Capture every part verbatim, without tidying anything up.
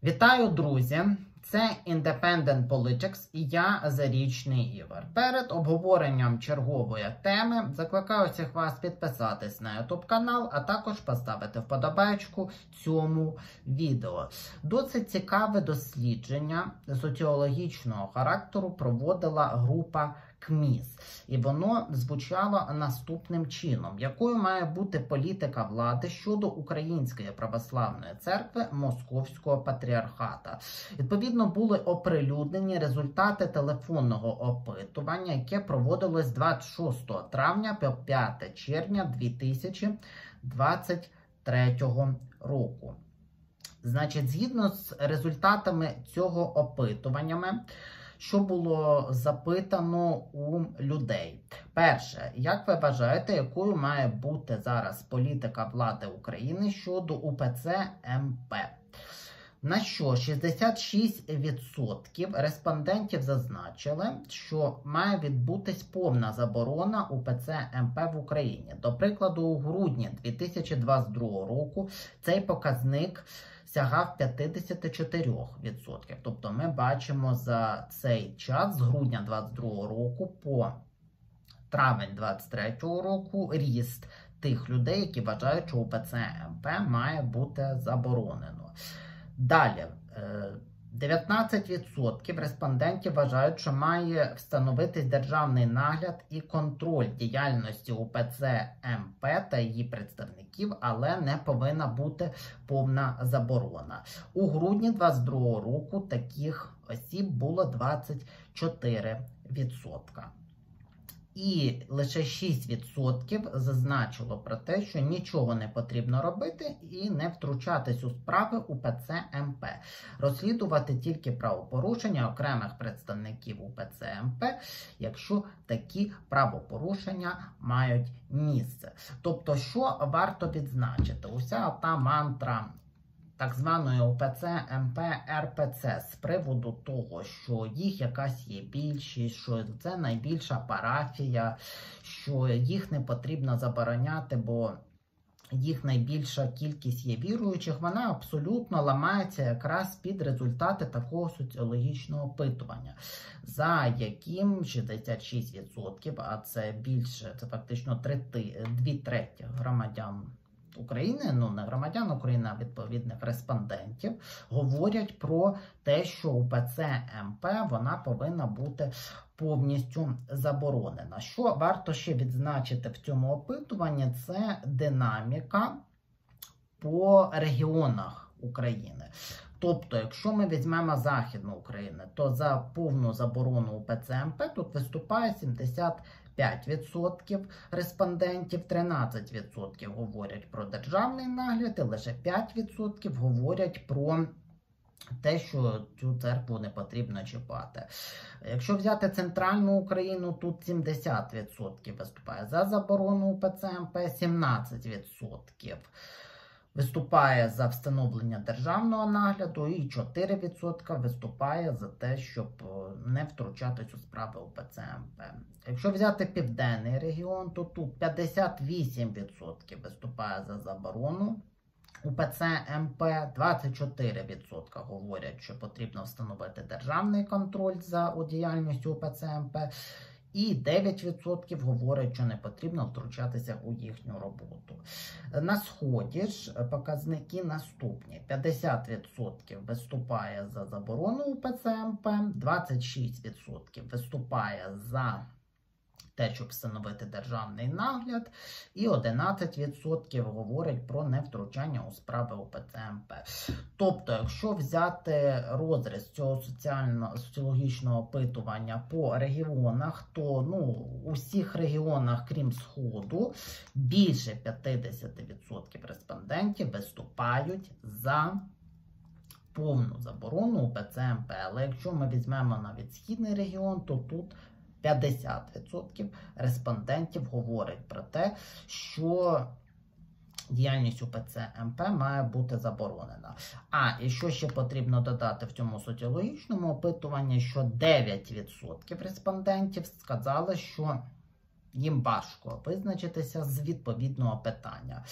Вітаю, друзі! Це Independent Politics і я, Зарічний Ігор. Перед обговоренням чергової теми закликаю всіх вас підписатись на YouTube канал, а також поставити вподобайку цьому відео. Досить цікаве дослідження соціологічного характеру проводила група КМІС. І воно звучало наступним чином. Якою має бути політика влади щодо Української православної церкви Московського патріархата? Відповідно, були оприлюднені результати телефонного опитування, яке проводилось з двадцять шостого травня по п'яте червня дві тисячі двадцять третього року. Значить, згідно з результатами цього опитування, що було запитано у людей? Перше, як ви вважаєте, якою має бути зараз політика влади України щодо УПЦ МП? На що шістдесят шість відсотків респондентів зазначили, що має відбутись повна заборона УПЦ МП в Україні. До прикладу, у грудні дві тисячі двадцять другого року цей показник сягав п'ятдесят чотири відсотки. Тобто ми бачимо за цей час, з грудня двадцять другого року по травень двадцять третього року, ріст тих людей, які вважають, що УПЦ МП має бути заборонено. Далі, дев'ятнадцять відсотків респондентів вважають, що має встановитись державний нагляд і контроль діяльності УПЦ МП та її представників, але не повинна бути повна заборона. У грудні двадцять другого року таких осіб було двадцять чотири відсотки. І лише шість відсотків зазначило про те, що нічого не потрібно робити і не втручатись у справи УПЦ МП. Розслідувати тільки правопорушення окремих представників УПЦ МП, якщо такі правопорушення мають місце. Тобто, що варто відзначити? Уся та мантра так званої УПЦ МП Р П Ц з приводу того, що їх якась є більшість, що це найбільша парафія, що їх не потрібно забороняти, бо їх найбільша кількість є віруючих, вона абсолютно ламається якраз під результати такого соціологічного опитування, за яким шістдесят шість відсотків, а це більше, це фактично трети, дві треті громадян України, ну не громадян України, а відповідних респондентів, говорять про те, що УПЦ МП вона повинна бути повністю заборонена. Що варто ще відзначити в цьому опитуванні, це динаміка по регіонах України. Тобто, якщо ми візьмемо Західну Україну, то за повну заборону УПЦ МП тут виступає сімдесят п'ять відсотків респондентів, тринадцять відсотків говорять про державний нагляд, і лише п'ять відсотків говорять про те, що цю церкву не потрібно чіпати. Якщо взяти Центральну Україну, тут сімдесят відсотків виступає за заборону УПЦ МП, сімнадцять відсотків виступає за встановлення державного нагляду і чотири відсотки виступає за те, щоб не втручатись у справи УПЦ МП. Якщо взяти Південний регіон, то тут п'ятдесят вісім відсотків виступає за заборону УПЦ МП, двадцять чотири відсотки говорять, що потрібно встановити державний контроль за діяльністю УПЦ МП, і дев'ять відсотків говорять, що не потрібно втручатися у їхню роботу. На Сході ж показники наступні. п'ятдесят відсотків виступає за заборону УПЦ МП, двадцять шість відсотків виступає за те, щоб встановити державний нагляд, і одинадцять відсотків говорять про невтручання у справи УПЦ МП. Тобто, якщо взяти розріз цього соціологічного опитування по регіонах, то ну, у всіх регіонах, крім Сходу, більше п'ятдесят відсотків респондентів виступають за повну заборону УПЦ МП. Але якщо ми візьмемо навіть Східний регіон, то тут п'ятдесят відсотків респондентів говорять про те, що діяльність УПЦ МП має бути заборонена. А, і що ще потрібно додати в цьому соціологічному опитуванні, що дев'ять відсотків респондентів сказали, що їм важко визначитися з відповідного питання.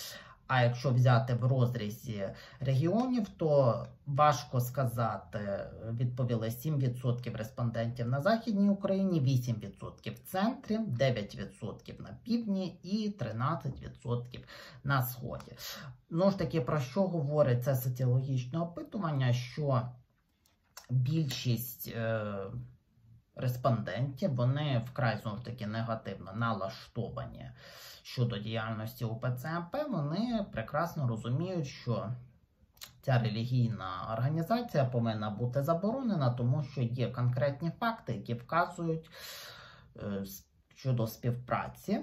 А якщо взяти в розрізі регіонів, то важко сказати, відповіли сім відсотків респондентів на Західній Україні, вісім відсотків в центрі, дев'ять відсотків на півдні і тринадцять відсотків на сході. Ну ж таки, про що говорить це соціологічне опитування, що більшість е, респондентів, вони вкрай, знову ж таки, негативно налаштовані щодо діяльності УПЦ МП, вони прекрасно розуміють, що ця релігійна організація повинна бути заборонена, тому що є конкретні факти, які вказують е, щодо співпраці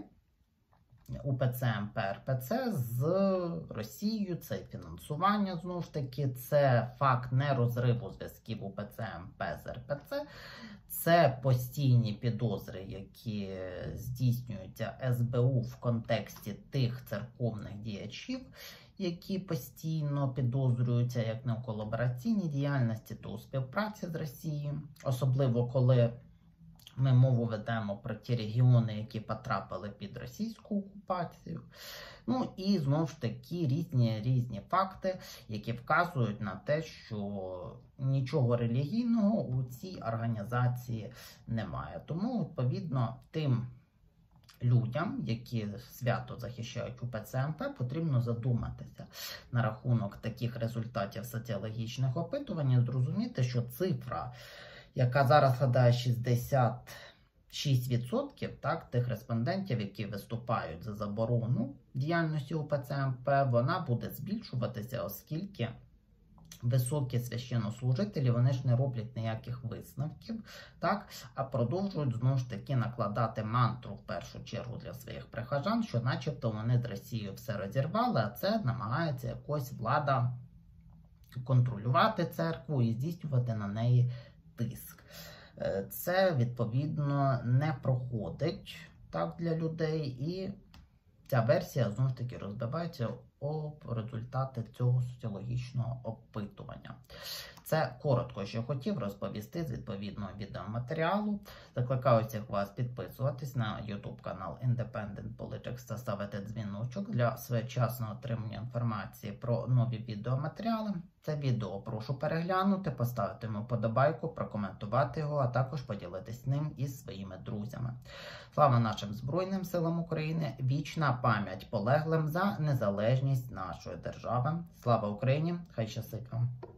УПЦ МП Р П Ц з Росією, це фінансування, знову ж таки, це факт нерозриву зв'язків УПЦ МП з Р П Ц, це постійні підозри, які здійснюються С Б У в контексті тих церковних діячів, які постійно підозрюються як не у колабораційній діяльності, то у співпраці з Росією, особливо коли ми мову ведемо про ті регіони, які потрапили під російську окупацію. Ну і знову ж таки різні різні факти, які вказують на те, що нічого релігійного у цій організації немає. Тому, відповідно, тим людям, які свято захищають УПЦ МП, потрібно задуматися на рахунок таких результатів соціологічних опитувань і зрозуміти, що цифра, яка зараз складає шістдесят шість відсотків, так, тих респондентів, які виступають за заборону діяльності УПЦ МП, вона буде збільшуватися, оскільки високі священнослужителі, вони ж не роблять ніяких висновків, так, а продовжують, знову ж таки, накладати мантру, в першу чергу, для своїх прихожан, що начебто вони з Росією все розірвали, а це намагається якось влада контролювати церкву і здійснювати на неї тиск. Це, відповідно, не проходить так для людей, і ця версія, знову ж таки, розбивається об результати цього соціологічного опитування. Це коротко, що хотів розповісти з відповідного відеоматеріалу. Закликаю всіх вас підписуватись на YouTube канал Independent Politics та ставити дзвіночок для своєчасного отримання інформації про нові відеоматеріали. Це відео прошу переглянути, поставити йому вподобайку, прокоментувати його, а також поділитись ним із своїми друзями. Слава нашим Збройним силам України! Вічна пам'ять полеглим за незалежність нашої держави! Слава Україні! Хай щастить вам!